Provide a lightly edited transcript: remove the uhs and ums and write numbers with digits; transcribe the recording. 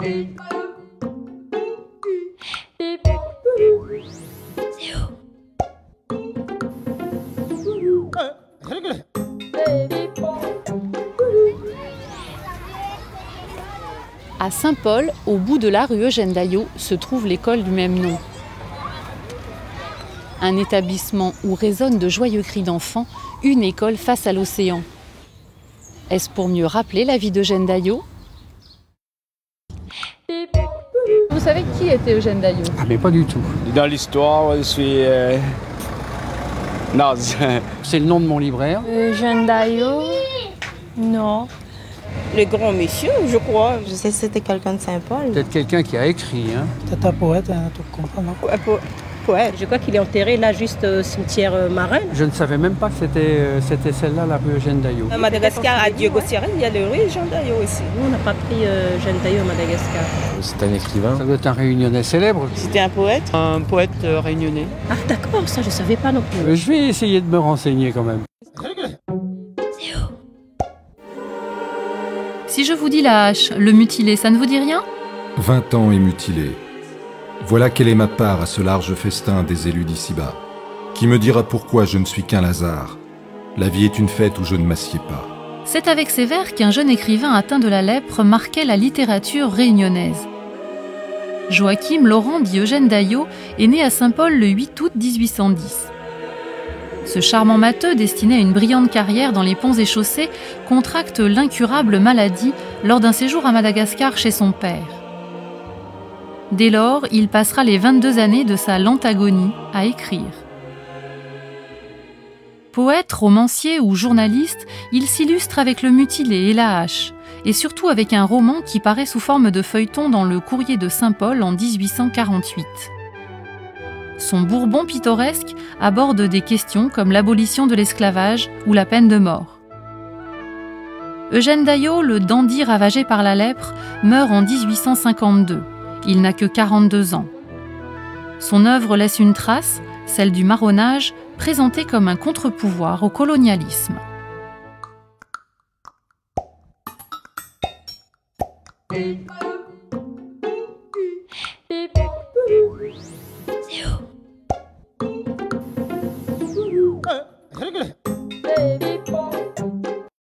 À Saint-Paul, au bout de la rue Eugène Daillot, se trouve l'école du même nom. Un établissement où résonnent de joyeux cris d'enfants, une école face à l'océan. Est-ce pour mieux rappeler la vie d'Eugène Daillot? Vous savez qui était Eugène Daillot? Ah mais pas du tout. Dans l'histoire, je suis naze. C'est le nom de mon libraire. Eugène Daillot? Non. Le grand monsieur, je crois. Je sais que c'était quelqu'un de Saint-Paul. Peut-être quelqu'un qui a écrit. Hein. Peut-être un poète, un truc comme ça, non? Poète. Je crois qu'il est enterré là, juste au cimetière marin. Je ne savais même pas que c'était celle-là, la rue Eugène Daillot. À Madagascar, à Diego-Sierra, il y a le rue Eugène Daillot aussi. Nous, on n'a pas pris Eugène Daillot à Madagascar. C'est un écrivain. Ça doit être un réunionnais célèbre. C'était un poète? Un poète réunionnais. Ah d'accord, ça je savais pas non plus. Je vais essayer de me renseigner quand même. Si je vous dis la hache, le mutilé, ça ne vous dit rien? 20 ans et mutilé. Voilà quelle est ma part à ce large festin des élus d'ici-bas. Qui me dira pourquoi je ne suis qu'un Lazare? La vie est une fête où je ne m'assieds pas. C'est avec ces vers qu'un jeune écrivain atteint de la lèpre marquait la littérature réunionnaise. Joachim Laurent dit Eugène Daillot est né à Saint-Paul le 8 août 1810. Ce charmant matheux, destiné à une brillante carrière dans les ponts et chaussées, contracte l'incurable maladie lors d'un séjour à Madagascar chez son père. Dès lors, il passera les 22 années de sa lente agonie à écrire. Poète, romancier ou journaliste, il s'illustre avec le mutilé et la hache, et surtout avec un roman qui paraît sous forme de feuilleton dans le Courrier de Saint-Paul en 1848. Son Bourbon pittoresque aborde des questions comme l'abolition de l'esclavage ou la peine de mort. Eugène Daillot, le dandy ravagé par la lèpre, meurt en 1852. Il n'a que 42 ans. Son œuvre laisse une trace, celle du marronnage, présentée comme un contre-pouvoir au colonialisme.